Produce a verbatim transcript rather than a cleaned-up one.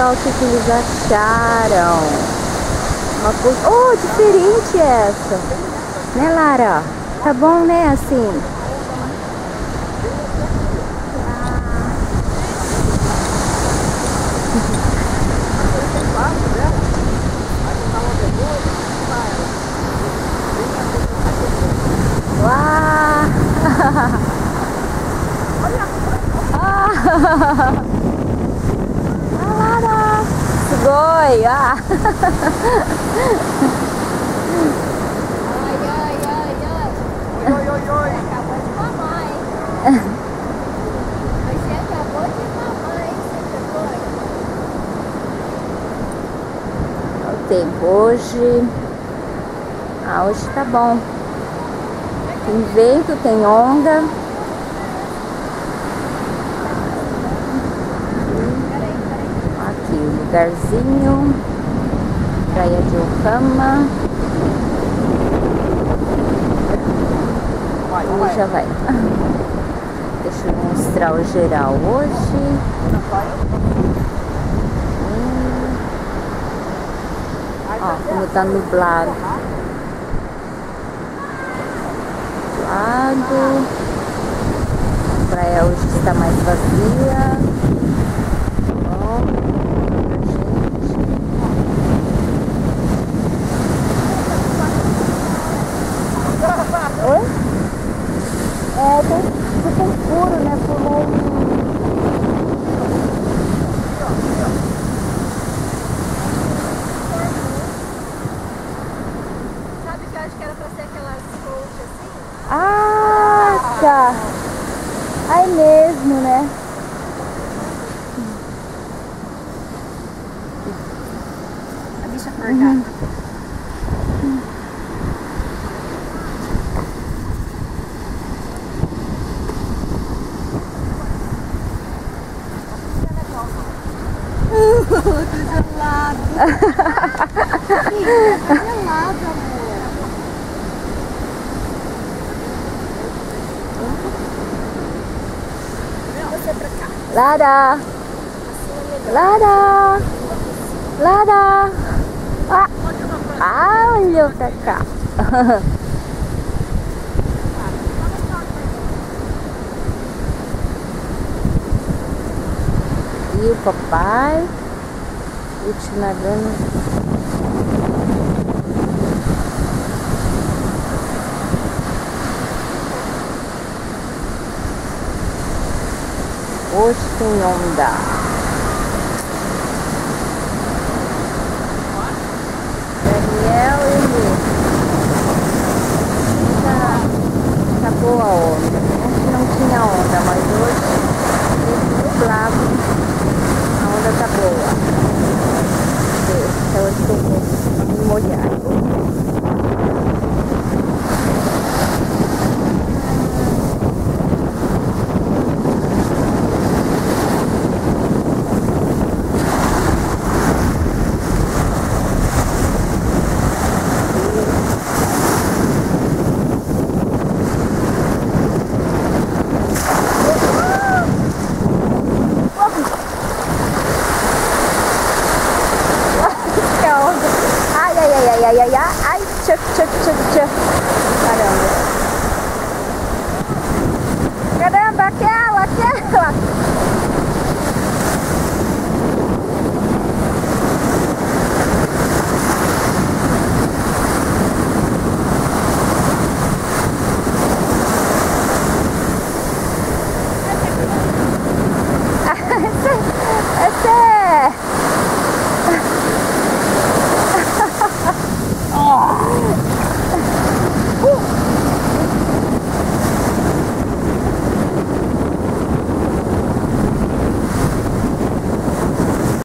pessoal o que, que eles acharam. Uma coisa... Oh, diferente essa. Né, Lara? Tá bom, né, assim? Uau! Lara! Sugoi! Ah! Oi, oi, oi, oi! Oi, oi, oi! Acabou de mamar, hein? Você acabou de mamar, hein? Você O tempo hoje... Ah, hoje tá bom. Tem vento, tem onda. Aqui o lugarzinho. Praia de Okama. E já vai. Deixa eu mostrar o geral hoje. Hum. Ó, como tá nublado. Nublado. A praia hoje está mais vazia. Bom, oi? É, tem, fica escuro, né? Pulou um... sabe que eu acho que era pra ser aquelas roxas assim? Ah, tá. Aí mesmo, né? A bicha forgada. Tô gelado. Ih, tá gelado, amor. Você pra cá. Lara! Lara! Lara! Ah, ah, olhou pra cá. E o papai? O tio nadando. Hoje tem onda. Daniel e Lu. Tá, tá boa a onda. Ontem não tinha onda, mas hoje teve nublado. A onda tá boa. Então eu estou me molhando. Ai, ai, ai, ai, ai, ai, ai, ai, tchau, tchau, tchau, tchau. Caramba. Caramba, aquela, aquela. Essa é... Oh.